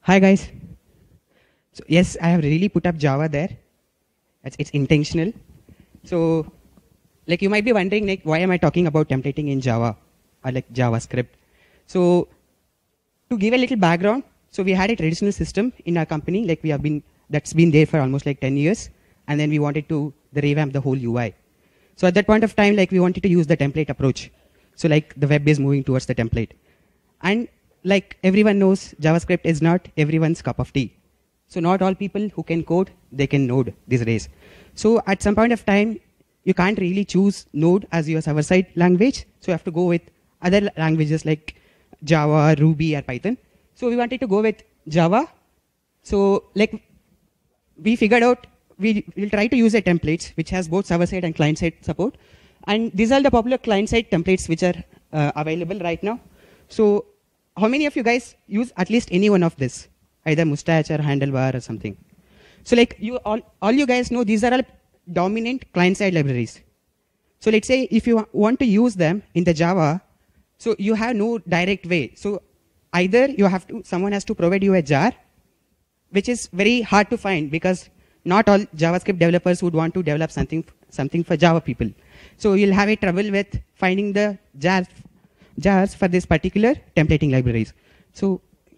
Hi guys. So yes, I have really put up Java there. It's intentional. So like you might be wondering like why am I talking about templating in Java or like JavaScript? So to give a little background, so we had a traditional system in our company like that's been there for almost like 10 years, and then we wanted to revamp the whole UI. So at that point of time, like we wanted to use the template approach. So like the web is moving towards the template. And like everyone knows, JavaScript is not everyone's cup of tea. So not all people who can code, they can Node these days. So at some point of time, you can't really choose Node as your server-side language. So you have to go with other languages like Java, Ruby, or Python. So we wanted to go with Java. So like we figured out we'll try to use a templates which has both server-side and client-side support. And these are the popular client-side templates which are available right now. So how many of you guys use at least any one of this? Either Mustache or Handlebar or something. So like all you guys know, these are all dominant client-side libraries. So let's say if you want to use them in the Java, so you have no direct way. So either someone has to provide you a jar, which is very hard to find because not all JavaScript developers would want to develop something for Java people. So you'll have a trouble with finding the jars for this particular templating libraries. So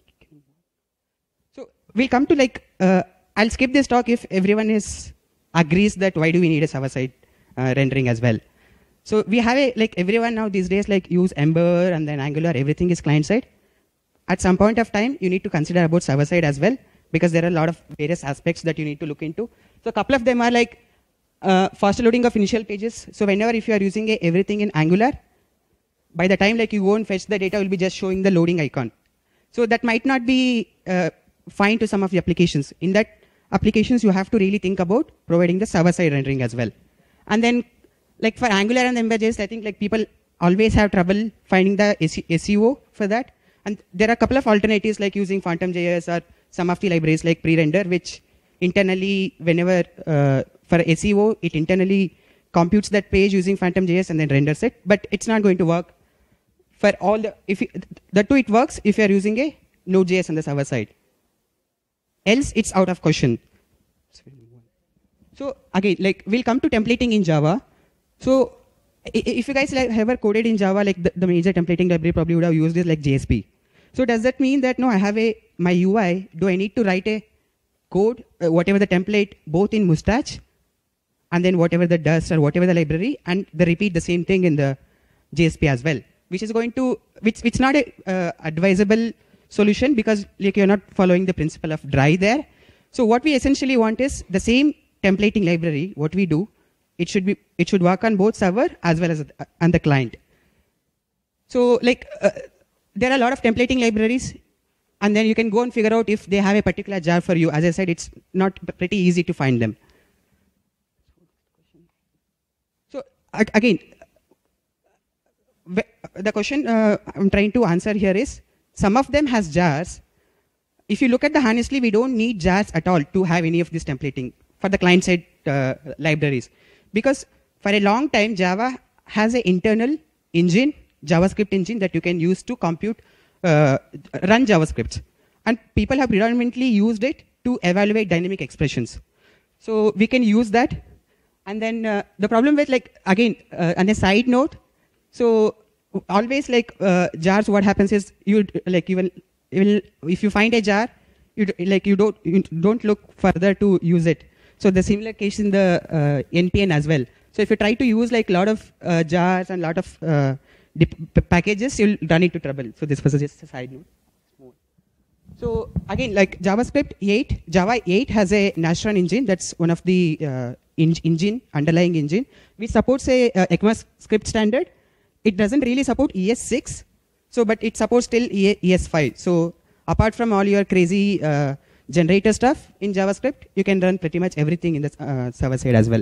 we'll come to like, I'll skip this talk if everyone agrees that why do we need a server-side rendering as well. So we have like everyone now these days like use Ember and then Angular, everything is client-side. At some point of time, you need to consider about server-side as well because there are a lot of various aspects that you need to look into. So a couple of them are like faster loading of initial pages. So whenever if you are using everything in Angular, by the time like you go and fetch the data, will be just showing the loading icon. So that might not be fine to some of the applications. In that applications, you have to really think about providing the server-side rendering as well. And then like for Angular and Ember.js, I think like people always have trouble finding the SEO for that. And there are a couple of alternatives like using Phantom.js or some of the libraries like pre-render, which internally, whenever for SEO, it internally computes that page using Phantom.js and then renders it. But it's not going to work for all it works if you're using a Node.js on the server side. Else, it's out of question. So again, like we'll come to templating in Java. So if you guys like ever coded in Java, like the major templating library probably would have used this like JSP. So does that mean that no, I have my UI, do I need to write a code, whatever the template, both in Mustache and then whatever that does or whatever the library, and they repeat the same thing in the JSP as well, which is going to, which not a advisable solution because like you're not following the principle of dry there. So what we essentially want is the same templating library, what we do, it should work on both server as well as on the client. So like there are a lot of templating libraries, and then you can go and figure out if they have a particular jar for you. As I said, it's not pretty easy to find them. So again, the question I'm trying to answer here is, some of them has jars. If you look at the honestly, we don't need jars at all to have any of this templating for the client-side libraries. Because for a long time, Java has an internal engine, JavaScript engine that you can use to compute, run JavaScript. And people have predominantly used it to evaluate dynamic expressions. So we can use that. And then the problem with like, again, on a side note, so always like jars, what happens is if you find a jar, you don't look further to use it. So the similar case in the NPN as well. So if you try to use like a lot of jars and a lot of packages, you'll run into trouble. So this was just a side note. So again, like Java 8 has a Nastran engine. That's one of the underlying engine, which supports a ECMAScript standard. It doesn't really support ES6, but it supports still ES5. So apart from all your crazy generator stuff in JavaScript, you can run pretty much everything in the server side as well.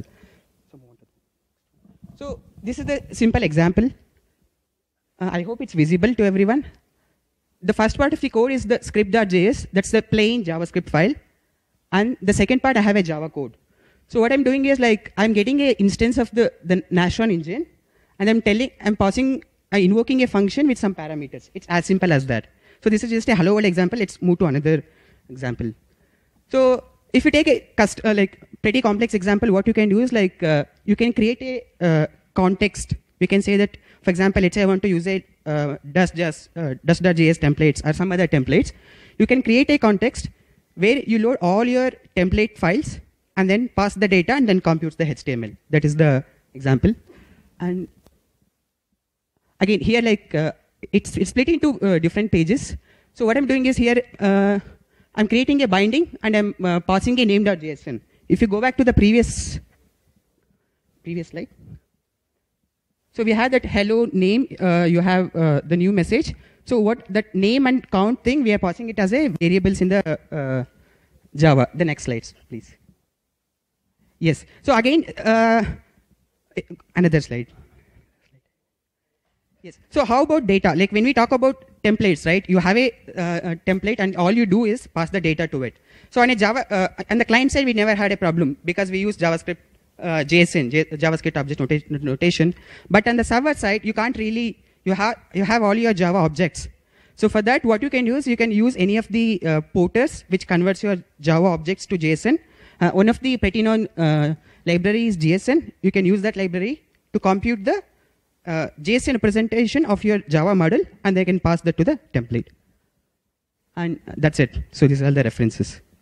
So this is the simple example. I hope it's visible to everyone. The first part of the code is the script.js. That's the plain JavaScript file. And the second part, I have a Java code. So what I'm doing is like, I'm getting an instance of the Nastran engine, and I'm invoking a function with some parameters. It's as simple as that. So this is just a hello world example. Let's move to another example. So if you take a like pretty complex example, what you can do is like you can create a context. We can say that, for example, let's say I want to use a dust.js templates or some other templates. You can create a context where you load all your template files and then pass the data and then computes the HTML. That is the example. And again, here like it's split into different pages. So what I'm doing is here, I'm creating a binding and I'm passing a name.json. If you go back to the previous slide. So we have that hello name, you have the new message. So what that name and count thing, we are passing it as a variables in the Java. The next slides, please. Yes. So again, another slide. Yes. So how about data? Like when we talk about templates, right? You have a template and all you do is pass the data to it. So on a Java, on the client side, we never had a problem because we use JavaScript, JSON, JavaScript object notation. But on the server side, you can't really, you have all your Java objects. So for that, what you can use, you can use any of the porters which converts your Java objects to JSON. One of the pretty known libraries, JSON. You can use that library to compute the JSON representation of your Java model, and they can pass that to the template. And that's it. So these are the references.